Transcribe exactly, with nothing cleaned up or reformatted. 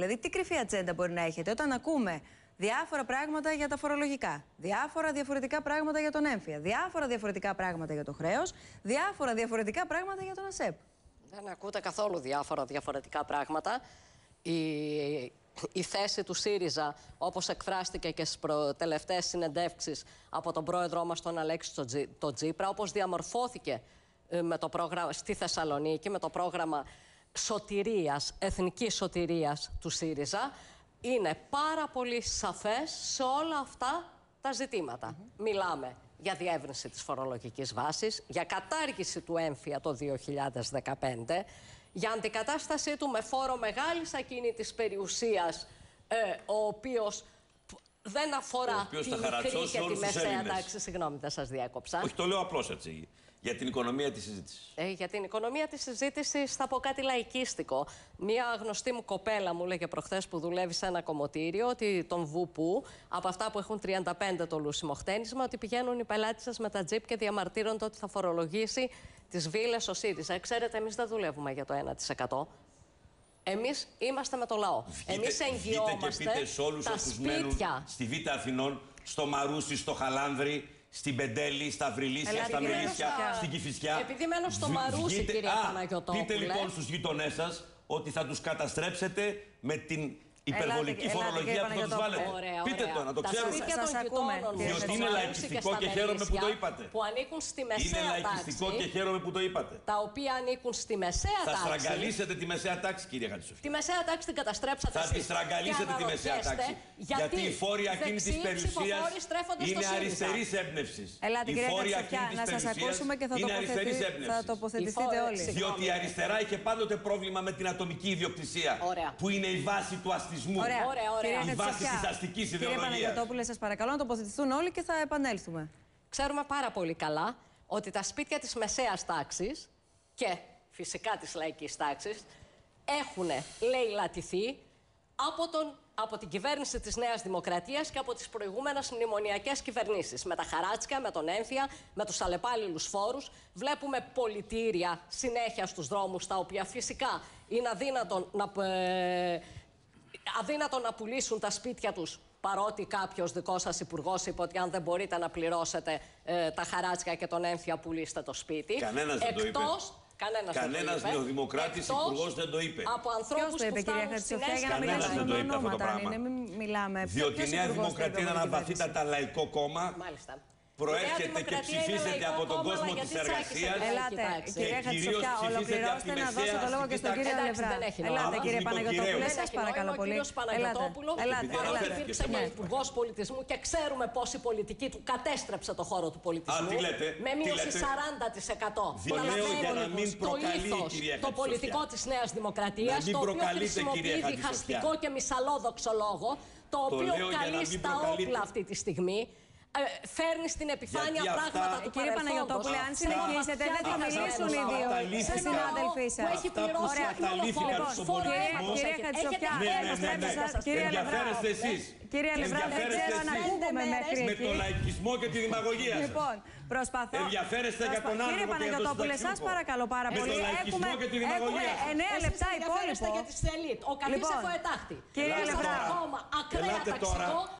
Δηλαδή, τι κρυφή ατζέντα μπορεί να έχετε όταν ακούμε διάφορα πράγματα για τα φορολογικά, διάφορα διαφορετικά πράγματα για τον έμφυα, διάφορα διαφορετικά πράγματα για το χρέος, διάφορα διαφορετικά πράγματα για τον ΑΣΕΠ. Δεν ακούτε καθόλου διάφορα διαφορετικά πράγματα. Η, η θέση του ΣΥΡΙΖΑ, όπως εκφράστηκε και στις τελευταίες συνεντεύξεις από τον πρόεδρό μας τον Αλέξη τον Τσίπρα, όπως διαμορφώθηκε με το πρόγραμμα, στη Θεσσαλονίκη με το πρόγραμμα σωτηρίας, εθνικής σωτηρίας του ΣΥΡΙΖΑ, είναι πάρα πολύ σαφές σε όλα αυτά τα ζητήματα. Mm-hmm. Μιλάμε για διεύρυνση της φορολογικής βάσης, για κατάργηση του έμφυα το δύο χιλιάδες δεκαπέντε, για αντικατάστασή του με φόρο μεγάλης ακίνητης περιουσίας, ε, ο οποίος δεν αφορά τη μικρή και τη μεσαία τάξη. Συγγνώμη, δεν σας διέκοψα. Όχι, το λέω απλώς έτσι. Για την οικονομία της συζήτησης. Ε, για την οικονομία της συζήτησης θα πω κάτι λαϊκίστικο. Μία γνωστή μου κοπέλα μου λέγε προχθές που δουλεύει σε ένα κομμωτήριο ότι τον Βουπού, από αυτά που έχουν τριάντα πέντε το λούσιμο χτένισμα, ότι πηγαίνουν οι πελάτες με τα τζιπ και διαμαρτύρονται ότι θα φορολογήσει τις βίλες ο ΣΥΡΙΖΑ. Ξέρετε, εμείς δεν δουλεύουμε για το ένα τοις εκατό. Εμείς είμαστε με το λαό. Βγείτε, εμείς εγγυόμαστε βγείτε και πείτε σε όλους τα όσους σπίτια. Μένουν στη Β' Αθηνών, στο Μαρούσι, στο Χαλάνδρι, στην Πεντέλη, στα Βρυλίσια, στα Μελίσια, στην Κηφισιά. Επειδή μένω στο Μαρούσι, βγείτε, κυρία α, Παναγιωτόπουλε. Πείτε λοιπόν στους γειτονές σας ότι θα τους καταστρέψετε με την υπερβολική ελάτε, φορολογία ελάτε, που θα τους βάλετε. Ωραία, πείτε ωραία. το, να το τα ξέρουμε. σπίτια των γειτόνων μου, διότι είναι λαϊκιστικό και χαίρομαι που το είπατε. Που ανήκουν στη μεσαία είναι λαϊκιστικό τάξη, και χαίρομαι που το είπατε. Τα οποία ανήκουν στη μεσαία θα τάξη. Θα στραγγαλίσετε τη μεσαία τάξη, κυρία Χατζησοφιά. Τη μεσαία τάξη την καταστρέψατε. Θα τη στραγγαλίσετε τη μεσαία τάξη. Γιατί οι φόροι ακίνητης περιουσίας είναι αριστερής έμπνευσης. Ελάτε, κυρία Χατζησοφιά, να σας ακούσουμε και θα τοποθετηθείτε όλοι. Διότι η αριστερά είχε πάντοτε πρόβλημα με την ατομική ιδιοκτησία. Που είναι η βάση του αστισμού. Η βάση της αστικής ιδεολογίας. Κύριε Παναγιωτόπουλε, σας παρακαλώ να τοποθετηθούν όλοι και θα επανέλθουμε. Ξέρουμε πάρα πολύ καλά ότι τα σπίτια της μεσαίας τάξης και φυσικά της λαϊκής τάξης έχουν λαιλατηθεί από, τον, από την κυβέρνηση της Νέας Δημοκρατίας και από τις προηγούμενες μνημονιακές κυβερνήσεις. Με τα χαράτσια, με τον έμφυα, με τους αλλεπάλληλους φόρους. Βλέπουμε πολιτήρια συνέχεια στους δρόμους, τα οποία φυσικά είναι αδύνατον να... Ε, αδύνατο να πουλήσουν τα σπίτια τους, παρότι κάποιος δικός σας υπουργός είπε ότι αν δεν μπορείτε να πληρώσετε ε, τα χαράτσια και τον έμφυα, πουλήστε το σπίτι. Κανένας δεν το είπε. Κανένας, Κανένας νεοδημοκράτης υπουργός δεν το είπε. Από ανθρώπους που φτάνουν στην για να μιλήσουμε με ονόματα, μην μιλάμε. Διότι η Νέα Δημοκρατία είναι ένα βαθύτατα λαϊκό κόμμα. Μάλιστα. Προέρχεται και ψηφίζεται από τον κόσμο της εργασίας. Ελάτε, κυρία Χατζησοφιά, ολοκληρώστε να δώσω το λόγο και στον κύριο Αλευρά. Ελάτε, κύριε Παναγιωτόπουλε, σας παρακαλώ πολύ. Ο κύριος Παναγιωτόπουλο υπήρξε και υπουργός πολιτισμού και ξέρουμε πώς η πολιτική του κατέστρεψε το χώρο του πολιτισμού. Με μείωση σαράντα τοις εκατό. Το ήθος, το πολιτικό της Νέας Δημοκρατίας, το οποίο χρησιμοποιεί διχαστικό και μυσαλόδοξο λόγο, το οποίο καλεί στα όπλα αυτή τη στιγμή. Ε, φέρνει στην επιφάνεια αυτά, πράγματα του κύριε Παναγιωτόπουλε, αν συνεχίσετε δεν θα μιλήσουν οι δύο συνάδελφοί σας. Που έχει πληρώσει Κύριε Χατζησοφιά, κύριε Αλευρά, κύριε Αλευρά, δεν ξέρω αν ακούγομαι μέχρι εκεί. Με το λαϊκισμό και τη δημαγωγία σας. Λοιπόν, προσπαθώ. Ενδιαφέρεστε για τον άνθρωπο. Κύριε Παναγιωτόπουλε, σας παρακαλώ πάρα πολύ. Έχουμε εννέα λεπτά υπόλοιπο. Ο καλής εφοετάχτη. Κύριε Αλευρά, ακραία ταξικό.